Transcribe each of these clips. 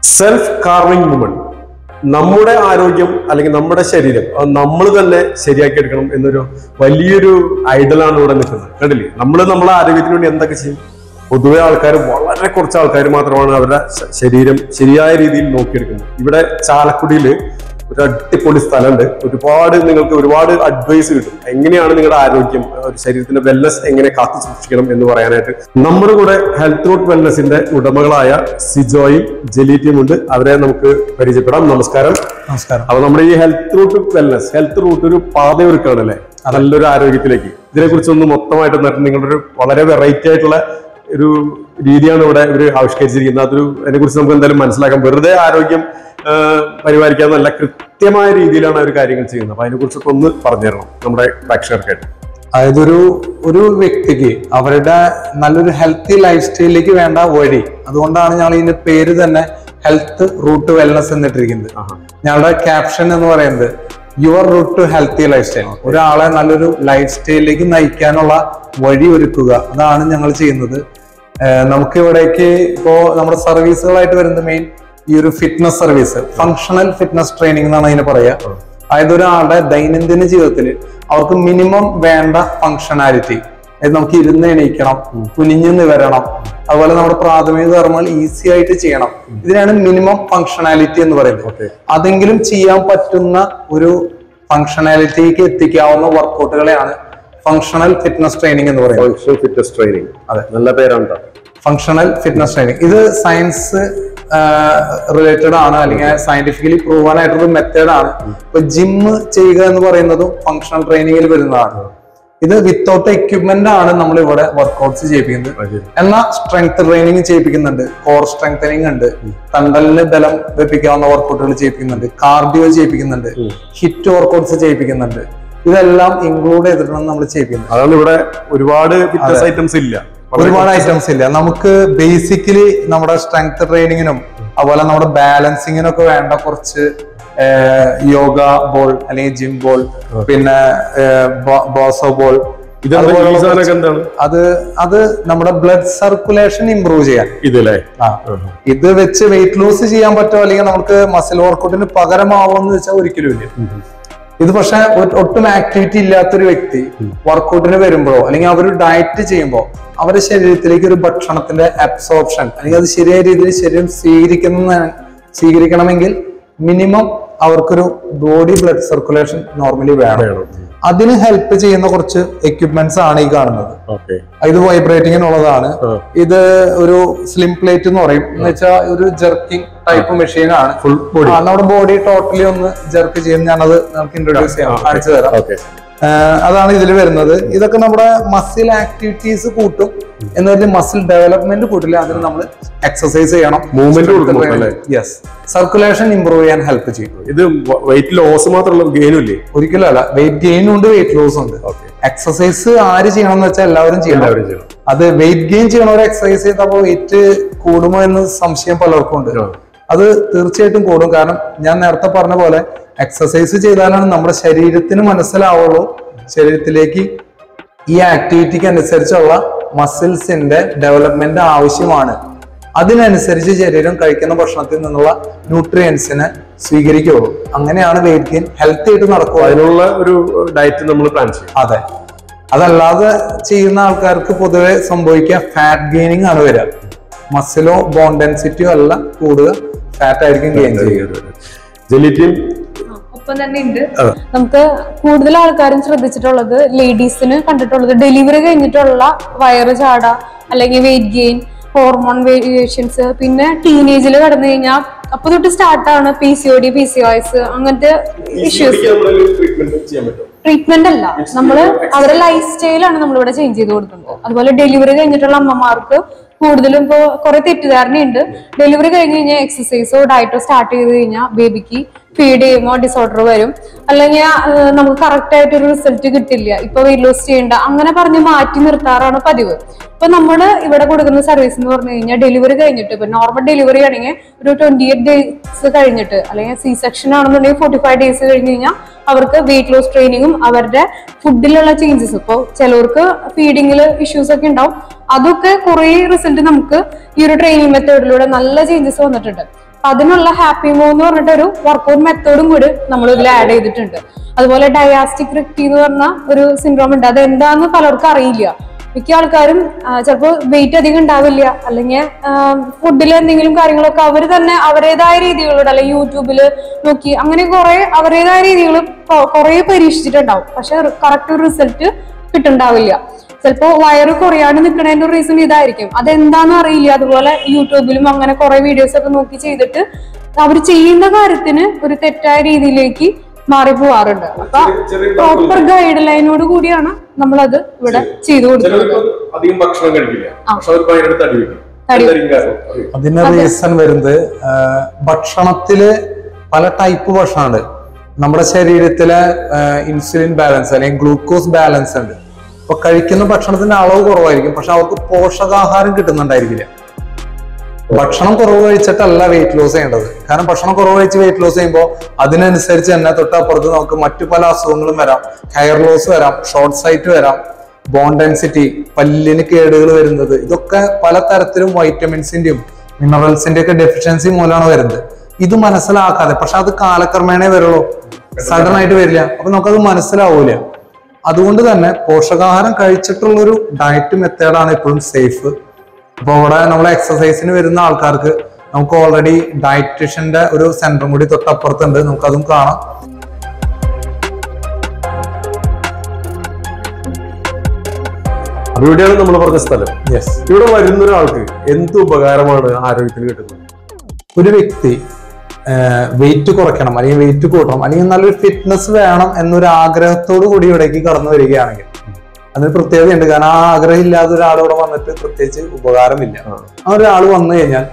Self carving woman. നമ്മുടെ ആരോഗ്യം അല്ലെങ്കിൽ നമ്മുടെ ശരീരം നമ്മൾ തന്നെ ശരിയാക്കി എടുക്കണം എന്നൊരു വലിയൊരു ഐഡലാണ് ഇവിടെ നിൽക്കുന്നത്. കണ്ടില്ലേ, നമ്മളെ ആരോഗ്യത്തിന് വേണ്ടി എന്തൊക്കെ ചെയ്യും? പൊതുവെ ആൾക്കാർ, വളരെ കുറച്ച് ആൾക്കാർ മാത്രമാണ് അവരുടെ ശരീരം ശരിയായ രീതിയിൽ നോക്കിയെടുക്കുന്നത്. ഇവിടെ ചാലക്കുടിയിൽ ഒരു അടിപൊളി സ്ഥലമുണ്ട്. നിങ്ങൾക്ക് ഒരുപാട് അഡ്വൈസ് കിട്ടും. എങ്ങനെയാണ് നിങ്ങളുടെ ആരോഗ്യം, ഒരു ശരീരത്തിന്റെ വെൽനസ് എങ്ങനെ കാത്തു സൂക്ഷിക്കണം എന്ന് പറയാനായിട്ട് നമ്മുടെ കൂടെ ഹെൽത്ത് റൂട്ട് വെൽനസിന്റെ ഉടമകളായ സിജോയും ജലീറ്റിയും ഉണ്ട്. അവരെ നമുക്ക് പരിചയപ്പെടാം. നമസ്കാരം. നമസ്കാരം. അപ്പൊ നമ്മുടെ ഈ Health Route Wellness, Health Route ഒരു പാതയൊരുക്കാണ് അല്ലെ നല്ലൊരു ആരോഗ്യത്തിലേക്ക്. ഇതിനെക്കുറിച്ചൊന്ന് മൊത്തമായിട്ട് നിങ്ങളുടെ ഒരു വളരെ വെറൈറ്റി ആയിട്ടുള്ള ഒരു രീതിയാണ് ഇവിടെ ഇവർ ആവിഷ്കരിച്ചിരിക്കുന്നത്. അതിനെക്കുറിച്ച് നമുക്ക് എന്തായാലും മനസ്സിലാക്കാം. വെറുതെ ആരോഗ്യം പരിപാലിക്കാന്നല്ല, കൃത്യമായ രീതിയിലാണ് അവർ കാര്യങ്ങൾ ചെയ്യുന്നത്. അപ്പൊ അതിനെക്കുറിച്ചൊക്കെ ഒന്ന് പറഞ്ഞു തരണം നമ്മുടെ പ്രേക്ഷകർക്കായിട്ട്. അതായത് ഒരു വ്യക്തിക്ക് അവരുടെ നല്ലൊരു ഹെൽത്തി ലൈഫ് സ്റ്റൈലിലേക്ക് വേണ്ട വഴി, അതുകൊണ്ടാണ് ഞങ്ങൾ ഇതിന്റെ പേര് തന്നെ ഹെൽത്ത് റൂട്ട് വെൽനസ് എന്നിട്ടിരിക്കുന്നത്. ഞങ്ങളുടെ ക്യാപ്ഷൻ എന്ന് പറയുന്നത് your route to healthy lifestyle. ഒരാളെ നല്ലൊരു ലൈഫ് സ്റ്റൈലിലേക്ക് നയിക്കാനുള്ള വഴി ഒരുക്കുക, അതാണ് ഞങ്ങൾ ചെയ്യുന്നത്. നമുക്ക് ഇവിടേക്ക് ഇപ്പോ നമ്മുടെ സർവീസുകളായിട്ട് വരുന്നത് മെയിൻ ഈ ഒരു fitness service, functional fitness training എന്നാണ് അതിന് പറയുക. അതായത് ഒരാളുടെ ദൈനംദിന ജീവിതത്തിൽ അവർക്ക് മിനിമം വേണ്ട ഫങ്ഷണാലിറ്റി, അതായത് നമുക്ക് ഇരുന്ന് എണീക്കണം, കുനിഞ്ഞു നിവരണം, അതുപോലെ നമ്മുടെ പ്രാഥമിക കർമ്മങ്ങൾ ഈസി ആയിട്ട് ചെയ്യണം. ഇതിനാണ് മിനിമം ഫങ്ഷണാലിറ്റി എന്ന് പറയുന്നത്. അതെങ്കിലും ചെയ്യാൻ പറ്റുന്ന ഒരു ഫങ്ഷണാലിറ്റിക്ക് എത്തിക്കാവുന്ന വർക്കൗട്ടുകളെയാണ് ഫങ്ഷണൽ ഫിറ്റ്നസ് ട്രെയിനിങ് എന്ന് പറയുന്നത്. ഫങ്ഷണൽ ഫിറ്റ്നസ് ട്രെയിനിങ്, അതെ, നല്ല പേരാണ് ഫങ്ഷണൽ ഫിറ്റ്നസ് ട്രെയിനിങ്. ഇത് സയൻസ് റിലേറ്റഡ് ആണ്, അല്ലെങ്കിൽ സയന്റിഫിക്കലി പ്രൂവൺ ആയിട്ടൊരു മെത്തേഡാണ്. ഇപ്പൊ ജിമ്മ് ചെയ്യുക എന്ന് പറയുന്നതും ഫങ്ഷണൽ ട്രെയിനിങ്ങിൽ വരുന്നതാണ്. ഇത് വിത്തൗട്ട് എക്യുപ്മെന്റ് ആണ് നമ്മൾ ഇവിടെ വർക്ക്ഔട്ട്സ് ചെയ്യിപ്പിക്കുന്നത്. എന്നാൽ സ്ട്രെങ്ത് ട്രെയിനിങ് ചെയ്യിപ്പിക്കുന്നുണ്ട്, കോർ സ്ട്രെങ്തനിങ് ഉണ്ട്, തണ്ടലിന് ബലം വെപ്പിക്കാവുന്ന വർക്കൗട്ടുകൾ ചെയ്യിപ്പിക്കുന്നുണ്ട്, കാർഡിയോ ചെയ്യിപ്പിക്കുന്നുണ്ട്, ഹിറ്റ് വർക്കൗട്ട്സ് ചെയ്യിപ്പിക്കുന്നുണ്ട്. ഇതെല്ലാം ഇൻക്ലൂഡ് ചെയ്തിട്ടാണ് നമ്മൾ ചെയ്യിപ്പിക്കുന്നത്. അതാണ് ഇവിടെ ഒരുപാട് ഫിറ്റ്നസ് ഐറ്റംസ് ഇല്ല, ഒരുപാട് ഐറ്റംസ് ഇല്ല. നമുക്ക് ബേസിക്കലി നമ്മുടെ സ്ട്രെങ്ത് ട്രെയിനിങ്ങിനും അതുപോലെ നമ്മുടെ ബാലൻസിങ്ങിനും ഒക്കെ വേണ്ട കുറച്ച് യോഗ ബോൾ അല്ലെങ്കിൽ ജിം ബോൾ, പിന്നെ ബോസോ ബോൾ, അത് നമ്മുടെ ബ്ലഡ് സർക്കുലേഷൻ ഇംപ്രൂവ് ചെയ്യാൻ. ഇത് വെച്ച് വെയിറ്റ് ലോസ് ചെയ്യാൻ പറ്റുമോ അല്ലെങ്കിൽ നമുക്ക് മസിൽ വർക്കൗട്ടിന് പകരമാവോന്ന് വെച്ചാൽ ഒരിക്കലും ഇല്ല. ഇത് പക്ഷെ ഒട്ടും ആക്ടിവിറ്റി ഇല്ലാത്തൊരു വ്യക്തി വർക്കൗട്ടിന് വരുമ്പോഴോ അല്ലെങ്കിൽ അവർ ഡയറ്റ് ചെയ്യുമ്പോൾ അവരുടെ ശരീരത്തിലേക്ക് ഒരു ഭക്ഷണത്തിന്റെ അബ്സോർപ്ഷൻ അല്ലെങ്കിൽ അത് ശരിയായ രീതിയിൽ ശരീരം സ്വീകരിക്കണമെങ്കിൽ മിനിമം അവർക്കൊരു ബോഡി ബ്ലഡ് സർക്കുലേഷൻ നോർമലി വേണം. അതിന് ഹെൽപ്പ് ചെയ്യുന്ന കുറച്ച് എക്യുപ്മെന്റ്സ് ആണ് ഈ കാണുന്നത്. ഇത് വൈബ്രേറ്റിങ്ങിനുള്ളതാണ്. ഇത് ഒരു സ്ലിം പ്ലേറ്റ് എന്ന് പറയും, എന്ന് വെച്ചാൽ ഒരു ജെർക്കിംഗ് ടൈപ്പ് മെഷീൻ ആണ്. നമ്മുടെ ബോഡി ടോട്ടലി ഒന്ന് ജെർക്ക് ചെയ്യും. ഞാനത് നമുക്ക് ഇൻട്രൊഡ്യൂസ് ചെയ്യാം, കാണിച്ചു തരാം. അതാണ് ഇതിൽ വരുന്നത്. ഇതൊക്കെ നമ്മുടെ മസിൽ ആക്ടിവിറ്റീസ് കൂട്ടും, എന്നൊരു മസിൽ ഡെവലപ്മെന്റ് കൂട്ടില്ല. അതിന് നമ്മൾ എക്സസൈസ് ചെയ്യണം, മൂവ്മെന്റ് കൊടുക്കണം. യെസ്, സർക്കുലേഷൻ ഇംപ്രൂവ് ചെയ്യാൻ ഹെൽപ്പ് ചെയ്യും. ഇത് വെയിറ്റ് ലോസ് മാത്രമല്ല, ഗെയിനും ഇല്ലേ? ഒരിക്കലും അല്ല, വെയിറ്റ് ഗെയിനും ഉണ്ട്, വെയിറ്റ് ലോസ് ഉണ്ട്. എക്സസൈസ് ആര് ചെയ്യണം എന്ന് വെച്ചാൽ എല്ലാവരും ചെയ്യണം. അത് വെയിറ്റ് ഗെയിൻ ചെയ്യണവരെ എക്സസൈസ് ചെയ്തപ്പോൾ വെയിറ്റ് കൂടുമോ എന്ന് സംശയം പലർക്കും ഉണ്ട്. അത് തീർച്ചയായിട്ടും കൂടും. കാരണം ഞാൻ നേരത്തെ പറഞ്ഞ പോലെ എക്സസൈസ് ചെയ്താലാണ് നമ്മുടെ ശരീരത്തിന് മനസ്സിലാവുള്ളൂ ശരീരത്തിലേക്ക് ഈ ആക്ടിവിറ്റിക്ക് അനുസരിച്ചുള്ള മസിൽസിന്റെ ഡെവലപ്മെന്റ് ആവശ്യമാണ്. അതിനനുസരിച്ച് ശരീരം കഴിക്കുന്ന ഭക്ഷണത്തിൽ നിന്നുള്ള ന്യൂട്രിയൻസിനെ സ്വീകരിക്കുള്ളൂ. അങ്ങനെയാണ് വെയിറ്റ് ഗെയിൻ ഹെൽത്തി ആയിട്ട് നടക്കുക. അതിനുള്ള ഒരു ഡയറ്റ് നമ്മൾ പ്ലാൻ ചെയ്യും. അതെ, അതല്ലാതെ ചെയ്യുന്ന ആൾക്കാർക്ക് പൊതുവെ സംഭവിക്കുക ഫാറ്റ് ഗെയിനിങ് ആണ് വരിക. മസിലോ ബോൺ ഡെൻസിറ്റിയോ അല്ല കൂടുക, ഫാറ്റ് ആയിരിക്കും ഗെയിൻ ചെയ്യുക. ഒപ്പം തന്നെ ഉണ്ട്. നമുക്ക് കൂടുതൽ ആൾക്കാരും ശ്രദ്ധിച്ചിട്ടുള്ളത്, ലേഡീസിന് കണ്ടിട്ടുള്ളത്, ഡെലിവറി കഴിഞ്ഞിട്ടുള്ള വയറ് ചാട അല്ലെങ്കിൽ വെയിറ്റ് ഗെയിൻ, ഹോർമോൺ വേരിയേഷൻസ്, പിന്നെ ടീനേജിൽ കടന്നു കഴിഞ്ഞാൽ അപ്പൊ തൊട്ട് സ്റ്റാർട്ടാണ് PCOD, PCOS അങ്ങനത്തെ ഇഷ്യൂസ്. ട്രീറ്റ്മെന്റ് അല്ല, നമ്മള് അവരുടെ ലൈഫ് സ്റ്റൈലാണ് നമ്മളിവിടെ ചേഞ്ച് ചെയ്ത് കൊടുക്കുന്നത്. അതുപോലെ ഡെലിവറി കഴിഞ്ഞിട്ടുള്ള അമ്മമാർക്ക് കൂടുതലും ഇപ്പൊ കുറെ തെറ്റിദ്ധാരണയുണ്ട്. ഡെലിവറി കഴിഞ്ഞ് കഴിഞ്ഞാൽ എക്സസൈസോ ഡയറ്റോ സ്റ്റാർട്ട് ചെയ്ത് കഴിഞ്ഞാൽ ബേബിക്ക് ഫീഡ് ചെയ്യുമ്പോൾ ഡിസോർഡർ വരും, അല്ലെങ്കിൽ നമുക്ക് കറക്റ്റ് ആയിട്ടൊരു റിസൾട്ട് കിട്ടില്ല, ഇപ്പൊ വെയിറ്റ് ലോസ് ചെയ്യണ്ട, അങ്ങനെ പറഞ്ഞ് മാറ്റി നിർത്താറാണ് പതിവ്. ഇപ്പൊ നമ്മള് ഇവിടെ കൊടുക്കുന്ന സർവീസ് എന്ന് പറഞ്ഞു കഴിഞ്ഞാൽ ഡെലിവറി കഴിഞ്ഞിട്ട്, ഇപ്പൊ നോർമൽ ഡെലിവറി ആണെങ്കിൽ ഒരു 28 ഡേയ്സ് കഴിഞ്ഞിട്ട്, അല്ലെങ്കിൽ സി സെക്ഷൻ ആണെന്നുണ്ടെങ്കിൽ 45 ഡേയ്സ് കഴിഞ്ഞ് കഴിഞ്ഞാൽ അവർക്ക് വെയിറ്റ് ലോസ് ട്രെയിനിങ്ങും അവരുടെ ഫുഡിലുള്ള ചേഞ്ചസ്, ഇപ്പോൾ ചിലവർക്ക് ഫീഡിങ്ങിൽ ഇഷ്യൂസ് ഒക്കെ ഉണ്ടാവും, അതൊക്കെ കുറെ റിസൾട്ട് നമുക്ക് ഈ ഒരു ട്രെയിനിങ് മെത്തേഡിലൂടെ നല്ല ചേഞ്ചസ് വന്നിട്ടുണ്ട്. അതിനുള്ള ഹാപ്പി മോ എന്ന് പറഞ്ഞിട്ട് ഒരു വർക്കൗട്ട് മെത്തേഡും കൂടി നമ്മൾ ഇതിൽ ആഡ് ചെയ്തിട്ടുണ്ട്. അതുപോലെ ഡയാസ്റ്റിക് റിക്റ്റി എന്ന് പറഞ്ഞ ഒരു സിൻഡ്രോം ഉണ്ട്. അത് എന്താന്ന് പലർക്കും അറിയില്ല. മിക്ക ആൾക്കാരും ചിലപ്പോൾ വെയിറ്റ് അധികം ഉണ്ടാവില്ല, അല്ലെങ്കിൽ ഫുഡിൽ എന്തെങ്കിലും കാര്യങ്ങളൊക്കെ അവർ തന്നെ അവരുടേതായ രീതികളുണ്ട്, അല്ലെങ്കിൽ യൂട്യൂബിൽ നോക്കി അങ്ങനെ കുറെ അവരുടേതായ രീതികൾ കുറെ പരീക്ഷിച്ചിട്ടുണ്ടാവും. പക്ഷെ കറക്റ്റ് ഒരു റിസൾട്ട് കിട്ടുന്നുണ്ടാവില്ല. ചിലപ്പോ വയറ് കുറയാണ്ട് നിൽക്കുന്നതിന്റെ ഒരു റീസൺ ഇതായിരിക്കും. അതെന്താന്ന് അറിയില്ല. അതുപോലെ യൂട്യൂബിലും അങ്ങനെ കുറെ വീഡിയോസ് ഒക്കെ നോക്കി ചെയ്തിട്ട് അവർ ചെയ്യുന്ന കാര്യത്തിന് ഒരു തെറ്റായ രീതിയിലേക്ക് മാറിപ്പോവാറുണ്ട്. അപ്പൊ പ്രോപ്പർ ഗൈഡ് ലൈനോട് കൂടിയാണ് നമ്മളത് ഇവിടെ ചെയ്തു കൊടുക്കുന്നത്. അതിന്റെ റീസൺ വരുന്നത് ഭക്ഷണത്തില് പല ടൈപ്പ് ഭക്ഷണമുണ്ട്. നമ്മുടെ ശരീരത്തിലെ ഇൻസുലിൻ ബാലൻസ് അല്ലെങ്കിൽ ഗ്ലൂക്കോസ് ബാലൻസ് ഉണ്ട്. അപ്പൊ കഴിക്കുന്ന ഭക്ഷണത്തിന്റെ അളവ് കുറവായിരിക്കും, പക്ഷെ അവർക്ക് പോഷകാഹാരം കിട്ടുന്നുണ്ടായിരിക്കില്ല. ഭക്ഷണം കുറവ് കഴിച്ചിട്ടല്ല വെയിറ്റ് ലോസ് ചെയ്യേണ്ടത്. കാരണം ഭക്ഷണം കുറവ് കഴിച്ച് വെയിറ്റ് ലോസ് ചെയ്യുമ്പോൾ അതിനനുസരിച്ച് തന്നെ തൊട്ടപ്പുറത്ത് നമുക്ക് മറ്റു പല അസുഖങ്ങളും വരാം. ഹെയർ ലോസ് വരാം, ഷോർട്ട് സൈറ്റ് വരാം, ബോൺ ഡെൻസിറ്റി, പല്ലിന് കേടുകൾ വരുന്നത്, ഇതൊക്കെ പലതരത്തിലും വൈറ്റമിൻസിന്റെയും മിനറൽസിന്റെ ഒക്കെ ഡെഫിഷ്യൻസി മൂലമാണ് വരുന്നത്. ഇത് മനസ്സിലാക്കാതെ, പക്ഷെ അത് കാലക്രമേണേ വരുള്ളൂ, സഡൻ ആയിട്ട് വരില്ല. അപ്പൊ നമുക്കത് മനസ്സിലാവൂല. അതുകൊണ്ട് തന്നെ പോഷകാഹാരം കഴിച്ചിട്ടുള്ളൊരു ഡയറ്റ് മെത്തേഡാണ് എപ്പോഴും സേഫ്. അപ്പൊ ഇവിടെ നമ്മളെ എക്സസൈസിന് വരുന്ന ആൾക്കാർക്ക് നമുക്ക് ഓൾറെഡി ഡയറ്റീഷ്യന്റെ ഒരു സെന്ററും കൂടി തൊട്ടപ്പുറത്തുണ്ട്, നമുക്കതും കാണാം. ഇവിടെയാണ് നമ്മൾ പറഞ്ഞ സ്ഥലം. യെസ്. ഇവിടെ വരുന്ന ഒരാൾക്ക് എന്ത് ഉപകാരമാണ് ആരോഗ്യത്തിന് കിട്ടുന്നത്? ഒരു വ്യക്തി വെയിറ്റ് കുറയ്ക്കണം, അല്ലെങ്കിൽ വെയിറ്റ് കൂട്ടണം, അല്ലെങ്കിൽ നല്ലൊരു ഫിറ്റ്നസ് വേണം എന്നൊരു ആഗ്രഹത്തോടു കൂടി ഇവിടേക്ക് കടന്നു വരികയാണെങ്കിൽ അതിന് പ്രത്യേകതയുണ്ട്. കാരണം ആ ആഗ്രഹം ഇല്ലാതെ ഒരാളിവിടെ വന്നിട്ട് പ്രത്യേകിച്ച് ഉപകാരമില്ല. ആ ഒരാൾ വന്നു കഴിഞ്ഞാൽ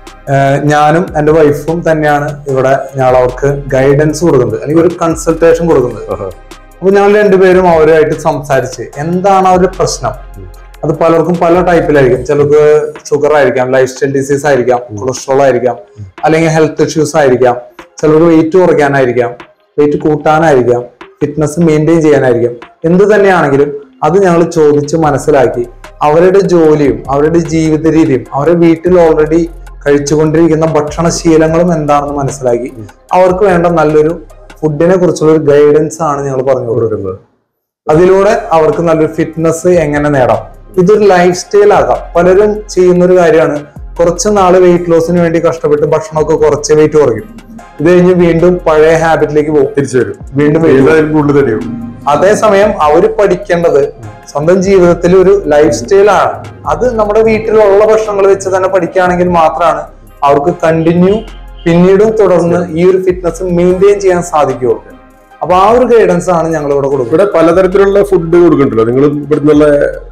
ഞാനും എൻ്റെ വൈഫും തന്നെയാണ് ഇവിടെ ഞങ്ങൾ അവർക്ക് ഗൈഡൻസ് കൊടുക്കുന്നത്, അല്ലെങ്കിൽ ഒരു കൺസൾട്ടേഷൻ കൊടുക്കുന്നത്. അപ്പൊ ഞങ്ങൾ രണ്ടുപേരും അവരുമായിട്ട് സംസാരിച്ച് എന്താണ് അവരുടെ പ്രശ്നം. അത് പലർക്കും പല ടൈപ്പിലായിരിക്കും. ചിലർക്ക് ഷുഗർ ആയിരിക്കാം, ലൈഫ് സ്റ്റൈൽ ഡിസീസ് ആയിരിക്കാം, കൊളസ്ട്രോൾ ആയിരിക്കാം, അല്ലെങ്കിൽ ഹെൽത്ത് ഇഷ്യൂസ് ആയിരിക്കാം, ചിലർക്ക് വെയിറ്റ് കുറയ്ക്കാനായിരിക്കാം, വെയിറ്റ് കൂട്ടാനായിരിക്കാം, ഫിറ്റ്നസ് മെയിൻറ്റെയിൻ ചെയ്യാനായിരിക്കാം. എന്ത് തന്നെയാണെങ്കിലും അത് ഞങ്ങൾ ചോദിച്ച് മനസ്സിലാക്കി അവരുടെ ജോലിയും അവരുടെ ജീവിത രീതിയും അവരുടെ വീട്ടിൽ ഓൾറെഡി കഴിച്ചുകൊണ്ടിരിക്കുന്ന ഭക്ഷണശീലങ്ങളും എന്താണെന്ന് മനസ്സിലാക്കി അവർക്ക് വേണ്ട നല്ലൊരു ഫുഡിനെ കുറിച്ചുള്ള ഒരു ഗൈഡൻസ് ആണ് ഞങ്ങൾ പറഞ്ഞു കൊടുക്കുന്നത്. അതിലൂടെ അവർക്ക് നല്ലൊരു ഫിറ്റ്നസ് എങ്ങനെ നേടാം. ഇതൊരു ലൈഫ് സ്റ്റൈൽ ആകാം. പലരും ചെയ്യുന്ന ഒരു കാര്യമാണ്, കുറച്ച് നാള് വെയിറ്റ് ലോസിന് വേണ്ടി കഷ്ടപ്പെട്ട് ഭക്ഷണമൊക്കെ കുറച്ച് വെയിറ്റ് കുറയ്ക്കും. ഇത് കഴിഞ്ഞ് വീണ്ടും പഴയ ഹാബിറ്റിലേക്ക് പോകും, തിരിച്ചു വരും, വീണ്ടും കൂടുതൽ. അതേസമയം അവർ പഠിക്കേണ്ടത് സ്വന്തം ജീവിതത്തിൽ ഒരു ലൈഫ് സ്റ്റൈലാണ്. അത് നമ്മുടെ വീട്ടിലുള്ള ഭക്ഷണങ്ങൾ വെച്ച് തന്നെ പഠിക്കുകയാണെങ്കിൽ മാത്രമാണ് അവർക്ക് കണ്ടിന്യൂ പിന്നീടും തുടർന്ന് ഈ ഒരു ഫിറ്റ്നസ് മെയിൻറ്റെയിൻ ചെയ്യാൻ സാധിക്കുകയുള്ളൂ. അപ്പൊ ആ ഒരു ഗൈഡൻസ് ആണ് ഞങ്ങൾ ഇവിടെ കൊടുക്കുന്നത്. ഇവിടെ പലതരത്തിലുള്ള ഫുഡ് കൊടുക്കണ്ടല്ലോ നിങ്ങൾ ഇവിടുന്നുള്ള?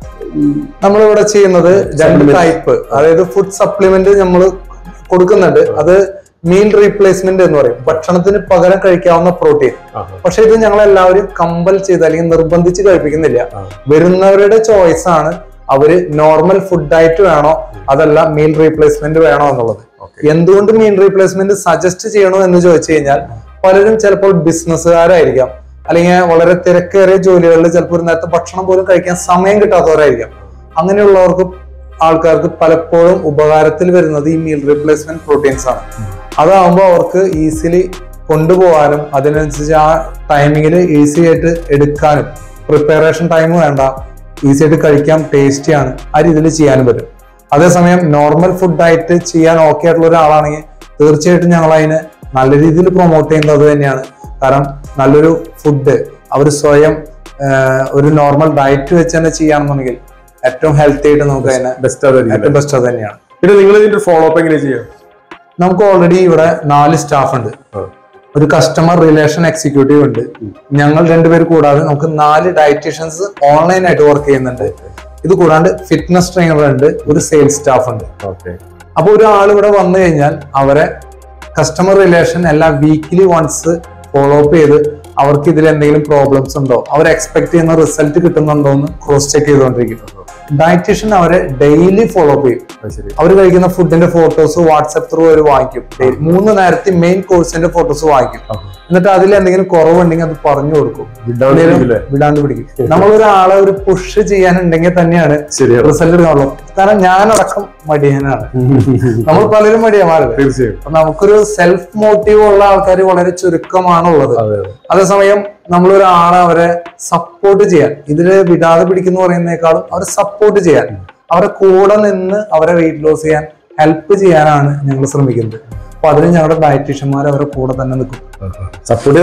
നമ്മളിവിടെ ചെയ്യുന്നത് രണ്ട് ടൈപ്പ്, അതായത് ഫുഡ് സപ്ലിമെന്റ് നമ്മൾ കൊടുക്കുന്നുണ്ട്. അത് മീൽ റീപ്ലേസ്മെന്റ് എന്ന് പറയും, ഭക്ഷണത്തിന് പകരം കഴിക്കാവുന്ന പ്രോട്ടീൻ. പക്ഷെ ഇത് ഞങ്ങൾ എല്ലാവരും കമ്പൽ ചെയ്ത് അല്ലെങ്കിൽ നിർബന്ധിച്ച് കഴിപ്പിക്കുന്നില്ല. വരുന്നവരുടെ ചോയ്സ് ആണ്, അവര് നോർമൽ ഫുഡ് ഡയറ്റ് വേണോ അതല്ല മീൽ റീപ്ലേസ്മെന്റ് വേണോ എന്നുള്ളത്. എന്തുകൊണ്ട് മീൽ റീപ്ലേസ്മെന്റ് സജസ്റ്റ് ചെയ്യണോ എന്ന് ചോദിച്ചു കഴിഞ്ഞാൽ പലരും ചിലപ്പോൾ ബിസിനസ്സുകാരായിരിക്കാം, അല്ലെങ്കിൽ വളരെ തിരക്കേറിയ ജോലികളിൽ ചിലപ്പോൾ ഒരു നേരത്തെ ഭക്ഷണം പോലും കഴിക്കാൻ സമയം കിട്ടാത്തവരായിരിക്കാം. അങ്ങനെയുള്ളവർക്ക് ആൾക്കാർക്ക് പലപ്പോഴും ഉപകാരത്തിൽ വരുന്നത് ഈ മീൽ റീപ്ലേസ്മെന്റ് പ്രോട്ടീൻസ് ആണ്. അതാവുമ്പോൾ അവർക്ക് ഈസിലി കൊണ്ടുപോകാനും അതിനനുസരിച്ച് ആ ടൈമിങ്ങിൽ ഈസി ആയിട്ട് എടുക്കാനും, പ്രിപ്പറേഷൻ ടൈം വേണ്ട, ഈസി ആയിട്ട് കഴിക്കാം, ടേസ്റ്റിയാണ്, ആ രീതിയിൽ ചെയ്യാനും പറ്റും. അതേസമയം നോർമൽ ഫുഡ് ഡയറ്റ് ചെയ്യാൻ ഓക്കെ ആയിട്ടുള്ള ഒരാളാണെങ്കിൽ തീർച്ചയായിട്ടും ഞങ്ങൾ അതിനെ നല്ല രീതിയിൽ പ്രൊമോട്ട് ചെയ്യുന്നത് അത് തന്നെയാണ്. കാരണം നല്ലൊരു ഫുഡ് അവർ സ്വയം ഒരു നോർമൽ ഡയറ്റ് വെച്ച് തന്നെ ചെയ്യാണെന്നുണ്ടെങ്കിൽ ഏറ്റവും ഹെൽത്തി ആയിട്ട് നമുക്ക് അതിനെ ഏറ്റവും ബെസ്റ്റ് അത് തന്നെയാണ്. പിന്നെ നിങ്ങൾ ഇതിന്റെ ഫോളോ അപ്പ് എങ്ങനെ ചെയ്യാം? നമുക്ക് ഓൾറെഡി ഇവിടെ 4 സ്റ്റാഫ് ഉണ്ട്, ഒരു കസ്റ്റമർ റിലേഷൻ എക്സിക്യൂട്ടീവ് ഉണ്ട്, ഞങ്ങൾ രണ്ടുപേർ കൂടാതെ നമുക്ക് 4 ഡയറ്റീഷ്യൻസ് ഓൺലൈൻ ആയിട്ട് വർക്ക് ചെയ്യുന്നുണ്ട്. ഇത് കൂടാണ്ട് ഫിറ്റ്നസ് ട്രെയിനർ ഉണ്ട്, ഒരു സെയിൽസ് സ്റ്റാഫ് ഉണ്ട്. അപ്പൊ ഒരാൾ ഇവിടെ വന്നു കഴിഞ്ഞാൽ അവരെ കസ്റ്റമർ റിലേഷൻ എല്ലാ വീക്ക്ലി വൺസ് ഫോളോ അപ്പ് ചെയ്ത് അവർക്ക് ഇതിൽ എന്തെങ്കിലും പ്രോബ്ലംസ് ഉണ്ടോ, അവർ എക്സ്പെക്ട് ചെയ്യുന്ന റിസൾട്ട് കിട്ടുന്നുണ്ടോ എന്ന് ക്രോസ് ചെക്ക് ചെയ്തുകൊണ്ടിരിക്കും. ഡയറ്റീഷ്യൻ അവരെ ഡെയിലി ഫോളോ അപ്പ് ചെയ്യും. അവർ കഴിക്കുന്ന ഫുഡിന്റെ ഫോട്ടോസ് വാട്സ്ആപ്പ് ത്രൂ അവർ വാങ്ങിക്കും. 3 നേരത്തെ മെയിൻ കോഴ്സിന്റെ ഫോട്ടോസ് വാങ്ങിക്കും. എന്നിട്ട് അതിൽ എന്തെങ്കിലും കുറവുണ്ടെങ്കിൽ അത് പറഞ്ഞു കൊടുക്കും, വിടാണ്ട് പിടിക്കും. നമ്മളൊരാളെ ഒരു പുഷ് ചെയ്യാനുണ്ടെങ്കിൽ തന്നെയാണ് റിസൾട്ട് എടുക്കാനുള്ളൂ. കാരണം ഞാനടക്കം മടിയനാണ്. നമ്മൾ പലരും മടിയന്മാരല്ലേ. തീർച്ചയായും. അപ്പൊ നമുക്കൊരു സെൽഫ് മോട്ടീവ് ഉള്ള ആൾക്കാർ വളരെ ചുരുക്കമാണുള്ളത്. അതേസമയം നമ്മളൊരാളെ അവരെ സപ്പോർട്ട് ചെയ്യാൻ, ഇതില് വിടാതെ പിടിക്കുന്നു പറയുന്നേക്കാളും അവരെ സപ്പോർട്ട് ചെയ്യാൻ, അവരെ കൂടെ നിന്ന് അവരെ വെയിറ്റ് ലോസ് ചെയ്യാൻ ഹെൽപ്പ് ചെയ്യാനാണ് ഞങ്ങൾ ശ്രമിക്കുന്നത്. അപ്പൊ അതിന് ഞങ്ങളുടെ ഡയറ്റീഷ്യന്മാർ അവരെ കൂടെ തന്നെ നിൽക്കും. സപ്പോർട്ട്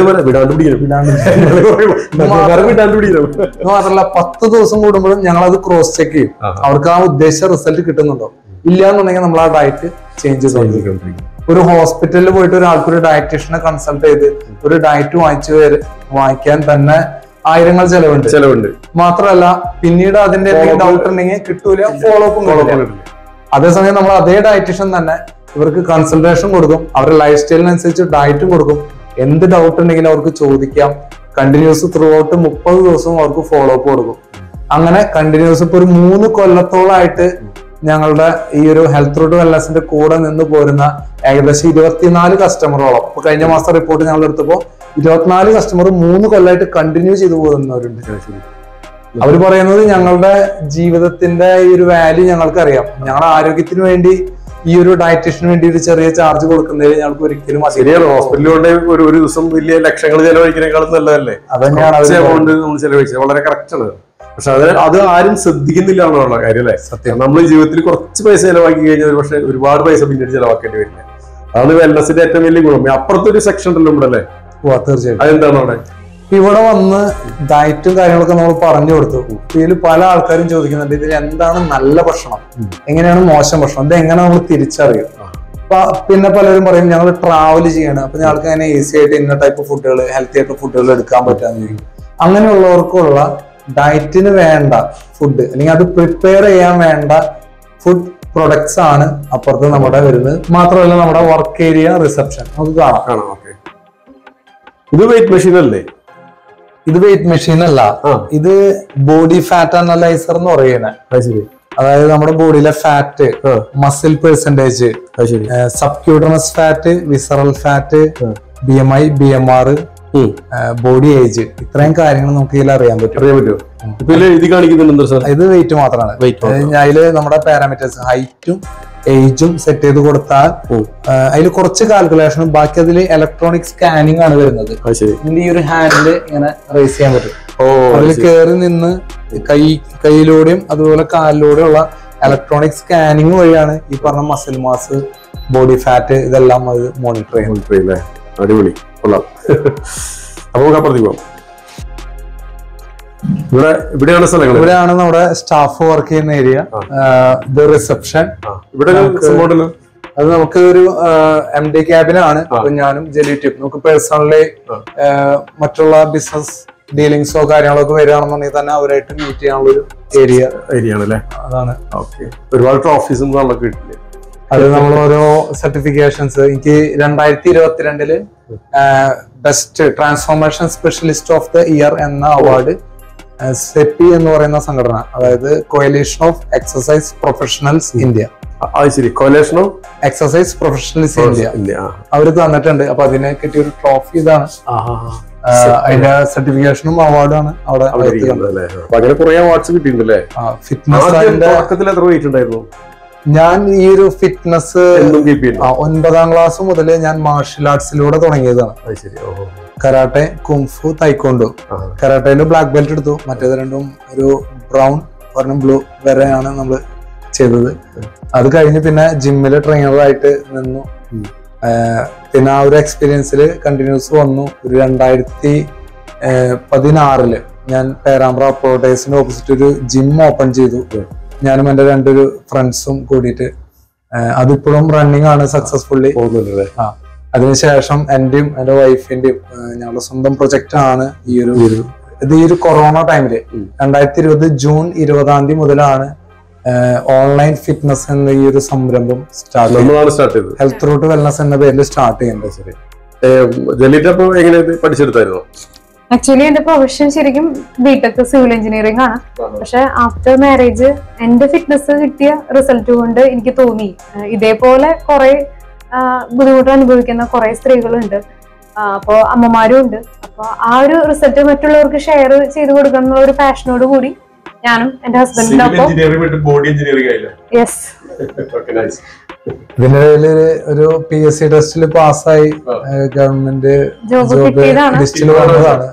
മാത്രമല്ല 10 ദിവസം കൂടുമ്പോഴും ഞങ്ങൾ അത് ക്രോസ് ചെക്ക് ചെയ്യും. അവർക്ക് ആ ഉദ്ദേശിച്ച റിസൾട്ട് കിട്ടുന്നുണ്ടോ ഇല്ല എന്നുണ്ടെങ്കിൽ നമ്മൾ ആ ഡയറ്റ് ചേഞ്ച് ചെയ്യും. ഒരു ഹോസ്പിറ്റലിൽ പോയിട്ട് ഒരാൾക്കൊരു ഡയറ്റീഷ്യനെ കൺസൾട്ട് ചെയ്ത് ഒരു ഡയറ്റ് വാങ്ങിക്കാൻ തന്നെ ആയിരങ്ങൾ ചെലവുണ്ട്. മാത്രമല്ല പിന്നീട് അതിന്റെ ഡൗട്ട് ഉണ്ടെങ്കിൽ കിട്ടൂല, ഫോളോ അപ്പും കിട്ടില്ല. അതേസമയം നമ്മൾ അതേ ഡയറ്റീഷ്യൻ തന്നെ ഇവർക്ക് കൺസൾട്ടേഷൻ കൊടുക്കും, അവരുടെ ലൈഫ് സ്റ്റൈലിനനുസരിച്ച് ഡയറ്റും കൊടുക്കും. എന്ത് ഡൗട്ട് ഉണ്ടെങ്കിലും അവർക്ക് ചോദിക്കാം. കണ്ടിന്യൂസ് ത്രൂ ഔട്ട് 30 ദിവസവും അവർക്ക് ഫോളോ അപ്പ് കൊടുക്കും. അങ്ങനെ കണ്ടിന്യൂസ് ഇപ്പൊ ഒരു 3 കൊല്ലത്തോളായിട്ട് ഞങ്ങളുടെ ഈ ഒരു ഹെൽത്ത് റൂട്ട് വെൽനസിന്റെ കൂടെ നിന്ന് പോരുന്ന ഏകദേശം 24 കസ്റ്റമറോളം, ഇപ്പൊ കഴിഞ്ഞ മാസം റിപ്പോർട്ട് ഞങ്ങൾ എടുത്തപ്പോ 24 കസ്റ്റമർ 3 കൊല്ലമായിട്ട് കണ്ടിന്യൂ ചെയ്തു പോകുന്നവരുണ്ട്. അവർ പറയുന്നത് ഞങ്ങളുടെ ജീവിതത്തിന്റെ ഈ ഒരു വാല്യൂ ഞങ്ങൾക്ക് അറിയാം, ഞങ്ങളുടെ ആരോഗ്യത്തിന് വേണ്ടി ഈ ഒരു ഡയറ്റീഷ്യന് വേണ്ടി ഒരു ചെറിയ ചാർജ് കൊടുക്കുന്നതിൽ ഞങ്ങൾക്ക് ഒരിക്കലും ശരിയാണ്. ഹോസ്പിറ്റലിൽ ഒരു ദിവസം വലിയ ലക്ഷങ്ങൾ ചെലവഴിക്കുന്നതിനേക്കാളും നല്ലതല്ലേ അതന്നെയാണ് നമ്മൾ ചെലവഴിച്ചത്. വളരെ കറക്റ്റ് ആണ്. പക്ഷെ അത് ആരും ശ്രദ്ധിക്കുന്നില്ല എന്നുള്ള കാര്യം അല്ലേ. സത്യം. നമ്മൾ ജീവിതത്തിൽ കുറച്ച് പൈസ ചെലവാക്കി കഴിഞ്ഞാൽ പക്ഷെ ഒരുപാട് പൈസ പിന്നീട് ചെലവാക്കേണ്ടി വരില്ല. അതാണ് വെൽനസിന്റെ ഏറ്റവും വലിയ ഗുണം. അപ്പുറത്തൊരു സെക്ഷൻ ഉണ്ടല്ലോ ഇവിടെ അല്ലേ. തീർച്ചയായിട്ടും. അതെന്താണ് അവിടെ ഇവിടെ വന്ന് ഡയറ്റും കാര്യങ്ങളൊക്കെ നമ്മൾ പറഞ്ഞു കൊടുത്തു. ഇതിൽ പല ആൾക്കാരും ചോദിക്കുന്നുണ്ട് ഇതിൽ എന്താണ് നല്ല ഭക്ഷണം, എങ്ങനെയാണ് മോശം ഭക്ഷണം, ഇത് എങ്ങനെ നമ്മൾ തിരിച്ചറിയും. പിന്നെ പലരും പറയും ഞങ്ങൾ ട്രാവൽ ചെയ്യണം, അപ്പൊ ഞങ്ങൾക്ക് അങ്ങനെ ഈസി ആയിട്ട് ഇന്ന ടൈപ്പ് ഫുഡുകൾ, ഹെൽത്തി ആയിട്ട് ഫുഡുകൾ എടുക്കാൻ പറ്റാന്ന് ചോദിക്കും. അങ്ങനെയുള്ളവർക്കുള്ള ഡയറ്റിന് വേണ്ട ഫുഡ് അല്ലെങ്കിൽ അത് പ്രിപ്പയർ ചെയ്യാൻ വേണ്ട ഫുഡ് പ്രൊഡക്ട്സ് ആണ് അപ്പുറത്ത് നമ്മുടെ വരുന്നത്. മാത്രമല്ല നമ്മുടെ വർക്ക് ഏരിയ റിസപ്ഷൻ നമുക്ക് കാണാം. ഇത് വെയിറ്റ് മെഷീൻ അല്ലേ? ഇത് വെയിറ്റ് മെഷീൻ അല്ല, ഇത് ബോഡി ഫാറ്റ് അനലൈസർ എന്ന് പറയുന്നത്. അതായത് നമ്മുടെ ബോഡിയിലെ fat, muscle percentage, subcutaneous fat, visceral fat, BMI, BMR, body age, ഇത്രയും കാര്യങ്ങൾ നമുക്ക് ഇതിൽ അറിയാൻ പറ്റും. ഇത് വെയിറ്റ് മാത്രമാണ്. അതില് നമ്മുടെ പാരാമീറ്റേഴ്സ് ഹൈറ്റും ഏജും സെറ്റ് ചെയ്ത് കൊടുത്താൽ അതിൽ കുറച്ച് കാൽക്കുലേഷനും ബാക്കി അതിൽ ഇലക്ട്രോണിക് സ്കാനിങ് ആണ് വരുന്നത്. ഇതിന്റെ ഈ ഒരു ഹാൻഡില് ഇങ്ങനെ റേസ് ചെയ്യാൻ പറ്റും. അതിൽ കയറി നിന്ന് കൈയിലൂടെയും അതുപോലെ കാലിലൂടെയും ഉള്ള ഇലക്ട്രോണിക് സ്കാനിങ് വഴിയാണ് ഈ പറഞ്ഞ മസിൽ മാസ്, ബോഡി ഫാറ്റ് ഇതെല്ലാം അത് മോണിറ്റർ ചെയ്യുന്നത്. അടിപൊളി. ഇവിടെയാണ് നമ്മുടെ സ്റ്റാഫ് വർക്ക് ചെയ്യുന്ന ഏരിയ. ഇത് റിസപ്ഷൻ. അത് നമുക്ക് ഒരു MD ക്യാബിനാണ്. ഞാനും ജെലിറ്റിയും നമുക്ക് പേഴ്സണലി മറ്റുള്ള ബിസിനസ് ഡീലിങ്സോ കാര്യങ്ങളൊക്കെ വരികയാണെന്നുണ്ടെങ്കിൽ തന്നെ അവരായിട്ട് മീറ്റ് ചെയ്യാനുള്ള ഒരു ഏരിയ ആണല്ലേ. അതാണ്. ഒരുപാട് ട്രോഫീസും കിട്ടില്ലേ? അത് നമ്മൾ ഓരോ സർട്ടിഫിക്കേഷൻസ്, എനിക്ക് 2022 best transformation specialist of the year എന്ന അവാർഡ് സെപ്പി എന്ന് പറയുന്ന സംഘടന, അതായത് Coalition of Exercise Professionals India, Coalition of Exercise Professionals India അവര് തന്നിട്ടുണ്ട്. അപ്പൊ അതിനെ കിട്ടിയ ഒരു ട്രോഫി ഇതാണ്. അതിന്റെ സർട്ടിഫിക്കേഷനും അവാർഡാണ് അവിടെ. ഫിറ്റ്നസ് ഞാൻ ഈ ഒരു ഫിറ്റ്നസ് 9ാം ക്ലാസ് മുതൽ ഞാൻ മാർഷൽ ആർട്സിലൂടെ തുടങ്ങിയതാണ്. Karate, kung fu, taekwondo. കരാട്ടേന്റെ ബ്ലാക്ക് ബെൽറ്റ് എടുത്തു, മറ്റേത് രണ്ടും ഒരു ബ്രൗൺ ഒരെണ്ണം ബ്ലൂ വരെയാണ് നമ്മൾ ചെയ്തത്. അത് കഴിഞ്ഞ് പിന്നെ ജിമ്മില് ട്രെയിനറായിട്ട് നിന്നു. പിന്നെ ആ ഒരു എക്സ്പീരിയൻസിൽ കണ്ടിന്യൂസ് വന്നു. ഒരു 2016 ഞാൻ പേരാമ്പ്ര അപ്പോട്ടേഴ്സിന്റെ ഓപ്പോസിറ്റ് ഒരു ജിം ഓപ്പൺ ചെയ്തു. ഞാനും എന്റെ 2 ഫ്രണ്ട്സും കൂടിയിട്ട്. അതിപ്പോഴും റണ്ണിങ് ആണ് സക്സസ്ഫുള്ളി. അതിനുശേഷം എന്റെയും എന്റെ വൈഫിന്റെയും ഞങ്ങളുടെ സ്വന്തം പ്രൊജക്റ്റ് ആണ് ഈ ഒരു കൊറോണ ടൈമില് 2020 ജൂൺ 20 മുതലാണ് ഓൺലൈൻ ഫിറ്റ്നസ് എന്ന ഈ ഒരു സംരംഭം സ്റ്റാർട്ട് ചെയ്തത്. ഹെൽത്ത് റൂട്ട് വെൽനസ് എന്ന പേരിൽ സ്റ്റാർട്ട് ചെയ്യുന്നത്. ആക്ച്വലി എന്റെ പ്രൊഫഷൻ ശരിക്കും ബിടെക് സിവിൽ എഞ്ചിനീയറിംഗ് ആണ്. പക്ഷെ ആഫ്റ്റർ മാരേജ് എന്റെ ഫിറ്റ്നസ് കിട്ടിയ റിസൾട്ട് കൊണ്ട് എനിക്ക് തോന്നി ഇതേപോലെ കുറെ ബുദ്ധിമുട്ട് അനുഭവിക്കുന്ന കുറെ സ്ത്രീകളുണ്ട്, അപ്പോ അമ്മമാരും ഉണ്ട്. അപ്പൊ ആ ഒരു റിസൾട്ട് മറ്റുള്ളവർക്ക് ഷെയർ ചെയ്ത് കൊടുക്കണം എന്നുള്ള ഒരു പാഷനോട് കൂടി ഞാനും എന്റെ ഹസ്ബൻഡിന്റെ ഒപ്പം. ബോഡി എഞ്ചിനീയറിംഗ് ആയില്ലേ? യെസ്. ഇതിന്റെ ഇടയില് ഒരു PSC ടെസ്റ്റിൽ പാസ്സായി ഗവൺമെന്റ് ജോബ് ലിസ്റ്റിൽ വന്നതാണ്.